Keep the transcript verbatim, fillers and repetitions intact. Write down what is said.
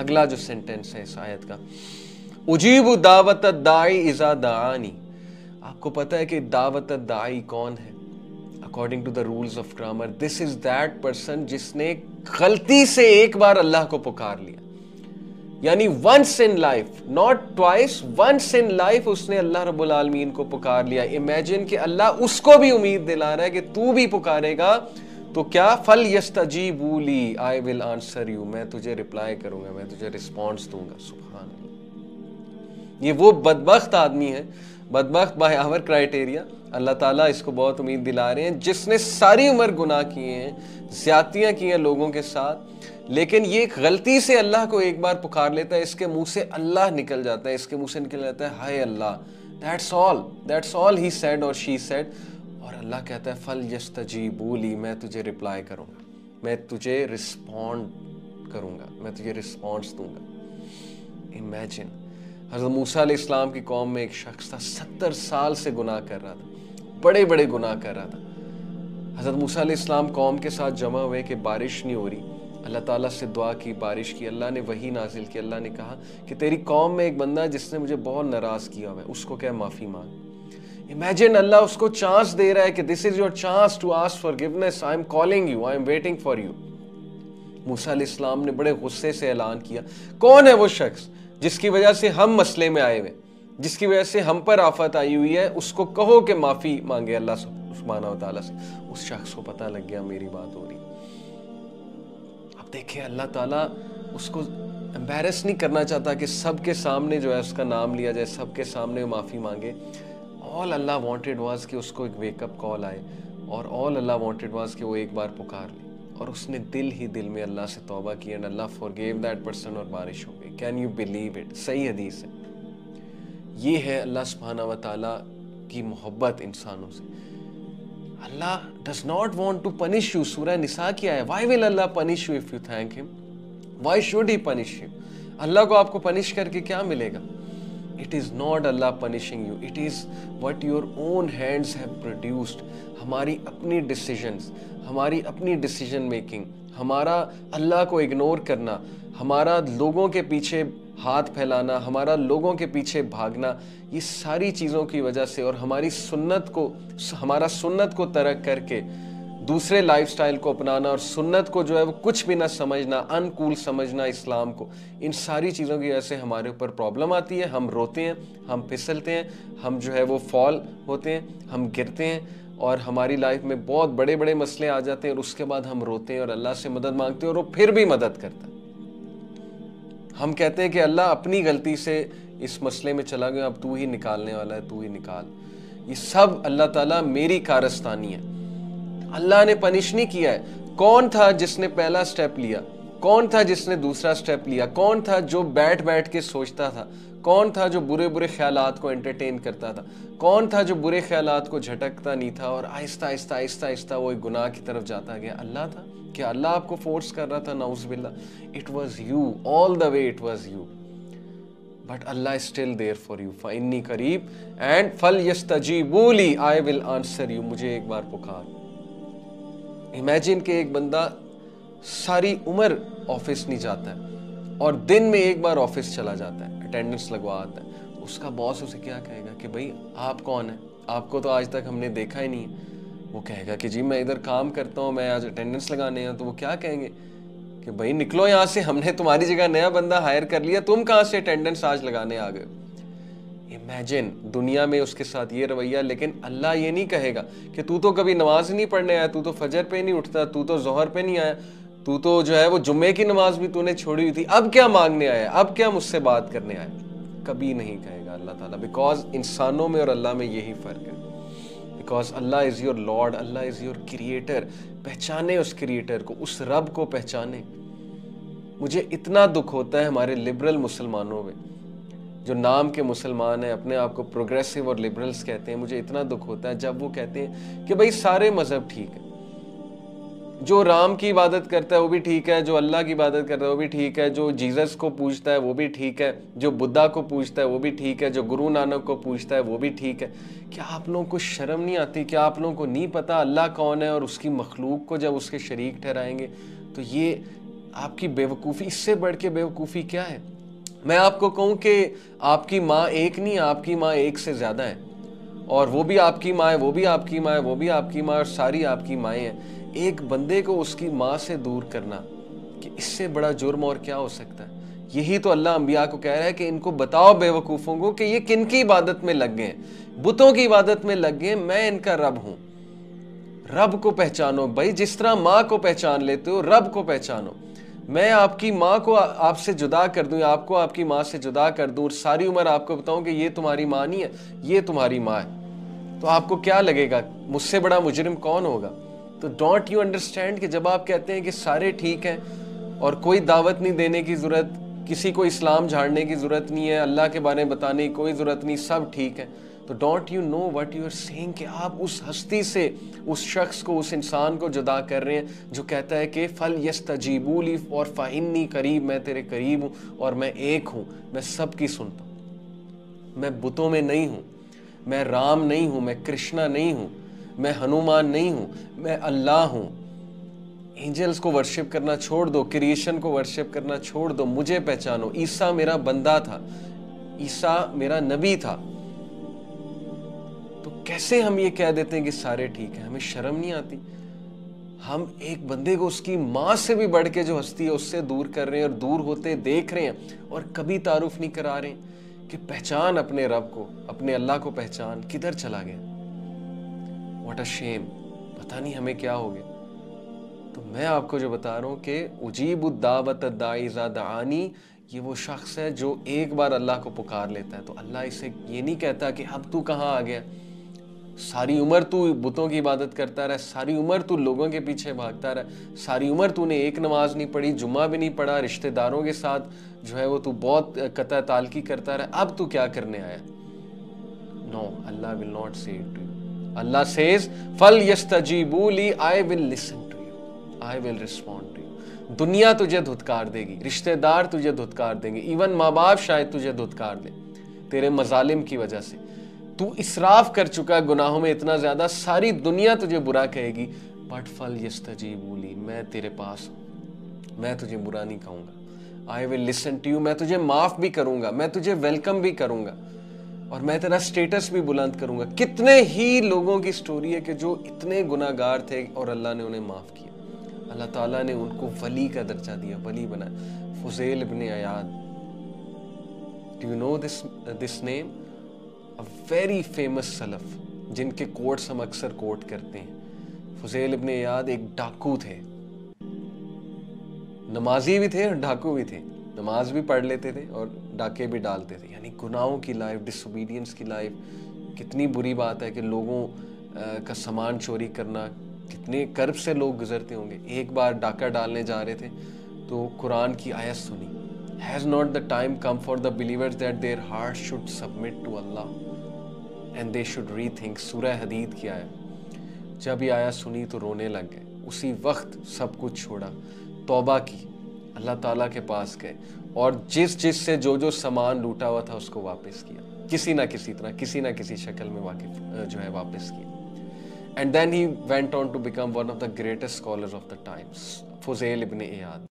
अगला जो सेंटेंस है इस आयत का, उजीबु दावत दाई इज़ा दाआनी। आपको पता है कि दावत दाई कौन है? According to the rules of grammar, this is that person जिसने गलती से एक बार अल्लाह को पुकार लिया, यानी once in life, not twice, once in life उसने अल्लाह रब्बुल आलमीन को पुकार लिया। इमेजिन कि अल्लाह उसको भी उम्मीद दिला रहा है कि तू भी पुकारेगा तो क्या, फल यस्तजीबू ली, आई विल आंसर यू, मैं तुझे रिप्लाई करूंगा, मैं तुझे रिस्पॉन्स दूंगा। सुभान अल्लाह। ये वो बदबख्त आदमी है, बदबख्त बाय आवर क्राइटेरिया, अल्लाह ताला इसको बहुत उम्मीद दिला रहे हैं, जिसने सारी उम्र गुनाह किए हैं, ज्यादतियां की हैं लोगों के साथ, लेकिन ये गलती से अल्लाह को एक बार पुकार लेता है, इसके मुंह से अल्लाह निकल जाता है, इसके मुंह से निकल जाता है हाय Allah, that's all, that's all he said और शी सेड, और अल्लाह कहता है फल यस्तजीबू ली, मैं तुझे रिप्लाई करूंगा, मैं तुझे रिस्पॉन्ड करूंगा, मैं तुझे रिस्पॉन्स दूंगा। इमेजिन, हज़रत मूसा अलैहिस्सलाम की कौम में एक शख्स था, सत्तर साल से गुनाह कर रहा था, बड़े बड़े गुनाह कर रहा था। हज़रत मूसा अलैहिस्सलाम कौम के साथ जमा हुए कि बारिश नहीं हो रही, अल्लाह ताला से दुआ की, बारिश की, अल्लाह ने वही नाजिल की, अल्लाह ने कहा कि तेरी कौम में एक बंदा जिसने मुझे बहुत नाराज़ किया हुआ है, उसको क्या माफ़ी मांग। इमेजिन, अल्लाह उसको चांस दे रहा है कि this is your chance to ask forgiveness, I am calling you, I am waiting for you. मूसा अलैहिस्सलाम ने बड़े गुस्से से ऐलान किया, कौन है वो शख्स जिसकी वजह से हम मसले में आए हुए, जिसकी वजह से हम पर आफत आई हुई है, उसको कहो कि माफ़ी मांगे अल्लाह सुब्हानहू व तआला से। उस शख्स को पता लग गया मेरी बात हो रही। अब देखिए, अल्लाह ताला उसको एम्बैरस नहीं करना चाहता कि सबके सामने जो है उसका नाम लिया जाए, सबके सामने माफ़ी मांगे। ऑल अल्लाह वांटेड वाज कि उसको एक वेकअप कॉल आए, और ऑल अल्लाह वांटेड वाज कि वो एक बार पुकार ले, और उसने दिल ही दिल में अल्लाह से तौबा की, and Allah forgive that person, और बारिश हो गई। Can you believe it? सही हदीस है। ये है अल्लाह सुब्हानहू व तआला की मोहब्बत इंसानों से। Allah does not want to punish you. सूरह निसा क्या है? Why will Allah punish you if you thank him? Why should he punish you? Allah को आपको पनिश करके क्या मिलेगा? It is not Allah punishing you, it is what your own hands have produced. हमारी अपनी डिसीजंस, हमारी अपनी डिसीजन मेकिंग, हमारा अल्लाह को इग्नोर करना, हमारा लोगों के पीछे हाथ फैलाना, हमारा लोगों के पीछे भागना, ये सारी चीज़ों की वजह से, और हमारी सुन्नत को, हमारा सुन्नत को तर्क करके दूसरे लाइफस्टाइल को अपनाना, और सुन्नत को जो है वो कुछ भी ना समझना, अनकूल समझना इस्लाम को, इन सारी चीज़ों की वजह से हमारे ऊपर प्रॉब्लम आती है। हम रोते हैं, हम फिसलते हैं, हम जो है वो फॉल होते हैं, हम गिरते हैं, और हमारी लाइफ में बहुत बड़े बड़े मसले आ जाते हैं, और उसके बाद हम रोते हैं और अल्लाह से मदद मांगते हैं, और वो फिर भी मदद करता है। हम कहते हैं कि अल्लाह अपनी गलती से इस मसले में चला गया, अब तू ही निकालने वाला है, तू ही निकाल। ये सब अल्लाह ताला मेरी कारस्तानी है, अल्लाह ने पनिश नहीं किया है। कौन था जिसने पहला स्टेप लिया? कौन था जिसने दूसरा स्टेप लिया? कौन था जो बैठ बैठ के सोचता था? कौन था जो बुरे बुरे ख्यालात को एंटरटेन करता था? कौन था जो बुरे ख्यालात को झटकता नहीं था और आहिस्ता आहिस्ता आहिस्ता आहिस्ता वो एक गुनाह की तरफ जाता गया? अल्लाह था। क्या अल्लाह आपको फोर्स कर रहा था? नाउज़ बिल्लाह। It was you, all the way it was you, but Allah is still there for you. फइन्नी करीब एंड फल यस्तजीबू ली, आई विल आंसर यू। मुझे एक बार पुकार। इमेजिन कि एक बंदा सारी उम्र ऑफिस नहीं जाता है और दिन में एक बार ऑफिस चला जाता है, अटेंडेंस लगवा आता है। उसका बॉस उसे क्या कहेगा कि भाई आप कौन है, आपको तो आज तक हमने देखा ही नहीं है। वो कहेगा कि जी मैं इधर काम करता हूँ, मैं आज अटेंडेंस लगाने हैं। तो वो क्या कहेंगे कि भाई निकलो यहाँ से, हमने तुम्हारी जगह नया बंदा हायर कर लिया, तुम कहाँ से अटेंडेंस आज लगाने आ गए? इमेजिन दुनिया में उसके साथ ये रवैया। लेकिन अल्लाह ये नहीं कहेगा कि तू तो कभी नमाज नहीं पढ़ने आया, तू तो फजर पे नहीं उठता, तू तो जोहर पे नहीं आया, तू तो जो है वो जुम्मे की नमाज भी तूने छोड़ी हुई थी, अब क्या मांगने आया, अब क्या मुझसे बात करने आया? कभी नहीं कहेगा अल्लाह ताला। बिकॉज इंसानों में और अल्लाह में यही फर्क है। Because Allah is your lord, Allah is your creator. पहचाने उस क्रिएटर को, उस रब को पहचाने। मुझे इतना दुख होता है हमारे लिबरल मुसलमानों में, जो नाम के मुसलमान हैं, अपने आप को प्रोग्रेसिव और लिबरल्स कहते हैं। मुझे इतना दुख होता है जब वो कहते हैं कि भाई सारे मजहब ठीक है, जो राम की इबादत करता है वो भी ठीक है, जो अल्लाह की इबादत करता है वो भी ठीक है, जो जीसस को पूजता है वो भी ठीक है, जो बुद्धा को पूजता है वो भी ठीक है, जो गुरु नानक को पूजता है वो भी ठीक है। क्या आप लोगों को शर्म नहीं आती? क्या आप लोगों को नहीं पता अल्लाह कौन है? और उसकी मखलूक को जब उसके शरीक ठहराएंगे तो ये आपकी बेवकूफ़ी, इससे बढ़ के बेवकूफ़ी क्या है? मैं आपको कहूँ कि आपकी माँ एक नहीं, आपकी माँ एक से ज़्यादा है, और वो भी आपकी माँ है, वो भी आपकी माँ है, वो भी आपकी माँ है, और सारी आपकी माएँ हैं। एक बंदे को उसकी माँ से दूर करना, कि इससे बड़ा जुर्म और क्या हो सकता है? यही तो अल्लाह अंबिया को कह रहा है कि इनको बताओ बेवकूफ़ों को कि ये किन की इबादत में लग गए हैं, बुतों की इबादत में लग गए। मैं इनका रब हूँ। रब को पहचानो भाई, जिस तरह माँ को पहचान लेते हो, रब को पहचानो। मैं आपकी माँ को आपसे जुदा कर दूं, आपको आपकी माँ से जुदा कर दूं, और सारी उम्र आपको बताऊं कि ये तुम्हारी माँ नहीं है, ये तुम्हारी माँ है, तो आपको क्या लगेगा? मुझसे बड़ा मुजरिम कौन होगा? तो डोंट यू अंडरस्टैंड कि जब आप कहते हैं कि सारे ठीक हैं और कोई दावत नहीं देने की ज़रूरत, किसी को इस्लाम झाड़ने की ज़रूरत नहीं है, अल्लाह के बारे में बताने की कोई ज़रूरत नहीं, सब ठीक है, तो don't you know what you are saying कि आप उस हस्ती से, उस शख्स को, उस इंसान को जुदा कर रहे हैं जो कहता है कि फल यस्तजीबू ली और फ़इन्नी करीब, मैं तेरे करीब हूँ और मैं एक हूँ, मैं सबकी सुनता हूँ। मैं बुतों में नहीं हूँ, मैं राम नहीं हूँ, मैं कृष्णा नहीं हूँ, मैं हनुमान नहीं हूँ, मैं अल्लाह हूँ। एंजल्स को वर्शिप करना छोड़ दो, क्रिएशन को वर्शिप करना छोड़ दो, मुझे पहचानो। ईसा मेरा बंदा था, ईसा मेरा नबी था। तो कैसे हम ये कह देते हैं कि सारे ठीक है? हमें शर्म नहीं आती? हम एक बंदे को उसकी माँ से भी बढ़ के जो हस्ती है उससे दूर कर रहे हैं, और दूर होते देख रहे हैं, और कभी तारुफ नहीं करा रहे कि पहचान अपने रब को, अपने अल्लाह को पहचान। किधर चला गया? What a shame. पता नहीं हमें क्या हो गया। तो मैं आपको जो बता रहा हूँ कि उजीबु दावत दाई इज़ा दानी, ये वो शख्स है जो एक बार अल्लाह को पुकार लेता है, तो अल्लाह इसे ये नहीं कहता कि अब तू कहाँ आ गया, सारी उम्र तू बुतों की इबादत करता रहा, सारी उम्र तू लोगों के पीछे भागता रहा, सारी उम्र तूने एक नमाज नहीं पढ़ी, जुम्मा भी नहीं पढ़ा, रिश्तेदारों के साथ जो है वो तू बहुत कता तालकी करता रहा, अब तू क्या करने आया? No, Allah will not say it to you. Allah says फल यस्तजीबू ली, I will listen to you, I will respond to you. दुनिया तुझे धुतकार देगी, रिश्तेदार तुझे धुतकार देंगे, इवन माँ बाप शायद तुझे धुतकार दें तेरे मजालिम की वजह से। तू इसराफ कर चुका है गुनाहों में इतना ज्यादा, सारी दुनिया तुझे बुरा कहेगी, बट फल यस्तजीबू ली, मैं तेरे पास हूं, मैं तुझे बुरा नहीं कहूंगा। I will listen to you, मैं तुझे माफ भी करूंगा, मैं तुझे वेलकम भी करूंगा, और मैं तेरा स्टेटस भी बुलंद करूंगा। कितने ही लोगों की स्टोरी है कि जो इतने गुनाहगार थे और अल्लाह ने उन्हें माफ किया, अल्लाह ताला ने उनको वली का दर्जा दिया, वली बनाया। फुज़ैल इब्ने अयाद, do you know this this name? A very famous सलफ, जिनके कोट्स हम अक्सर कोट करते हैं। फुज़ैल इब्ने अयाद एक डाकू थे, नमाजी भी थे और डाकू भी थे, नमाज भी पढ़ लेते थे और डाके भी डालते थे। यानी गुनाहों की लाइफ, डिसोबीडियंस की लाइफ। कितनी बुरी बात है कि लोगों का सामान चोरी करना, कितने कर्ब से लोग गुजरते होंगे। एक बार डाका डालने जा रहे थे तो कुरान की आयत सुनी, has not the time come for the believers that their heart should submit to Allah and they should rethink. सूरह हदीद की आयत। जब ये आयत सुनी तो रोने लग गए। उसी वक्त सब कुछ छोड़ा, तौबा की, अल्लाह ताला के पास गए, और जिस जिस से जो जो सामान लूटा हुआ था उसको वापस किया, किसी ना किसी तरह, किसी ना किसी शक्ल में वाकिफ जो है वापस किया। And then he went on to become one of the greatest scholars of the times, Fuzail ibn इयाद।